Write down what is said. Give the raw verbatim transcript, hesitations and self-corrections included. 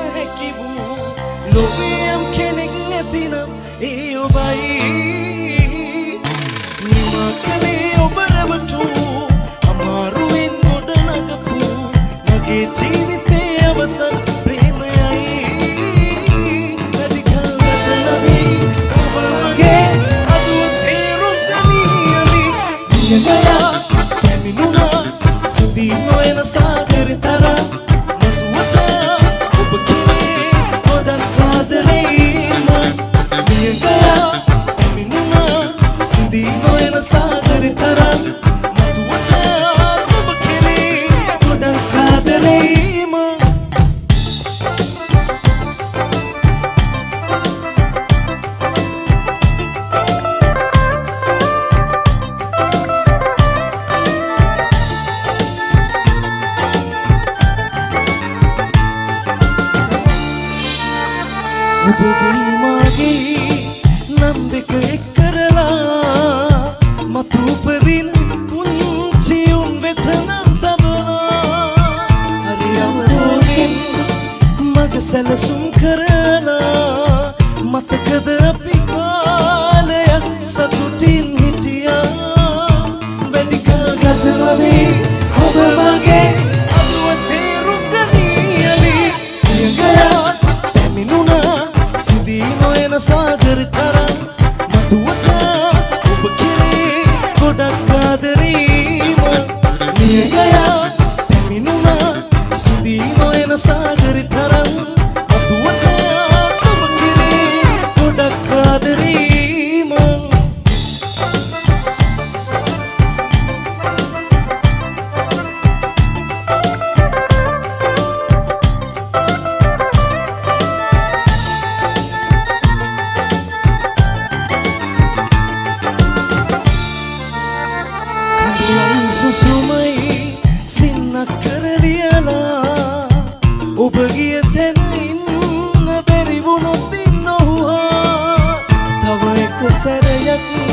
හැකි වූ ලොවේ යම් කෙනෙක් නැතිනම් ඒ ඔබයි නිමා කළේ ඔබ රැවටූ අමාරුවෙන් ගොඩ නගපු මගේ ජීවිතේ අවසන් ප්‍රේමයයි වැඩි කල් ගත නොවී ඔබ මගේ අදුව තේරුම් ගනියමි නියගයා පැමිණුණා සිඳී නොයන සාගරේ තරම් මතුවට ඔබ කෙරේ ගොඩක් ආදරේ මං නියගයා පැමිණුණා සිඳී නොයන සාගරේ තරම් මතුවට ඔබ කෙරේ ගොඩක් ආදරේ මං ඔබගේ මාගේ නම් දෙක එක් කරලා මතු උපදින පුංචි උන් වෙත නම් තබලා හරි අවබෝධයෙන් මග සැලසුම් කරලා මතකද අපි කාලයක් සතුටින් හිටියා වැඩි කල් ගත නොවී ඔබ මගේ අදුව තේරුම් ගනියලි නියගයා පැමිණුණා සිඳී නොයන සාගරේ තරම් මතුවට ඔබ කෙරේ ගොඩක් ආදරේ මං නියගයා පැමිණුණා සිඳී නොයන සාගරේ තරම් මතුවට ඔබ කෙරේ ගොඩක් ආදරේ මං සුසුමයි සින්නක් කරලියලා ඔබ ගිය තැන ඉන්න බැරි වුණොත් ඉන්න ඔහුහා තව එක සැරයක්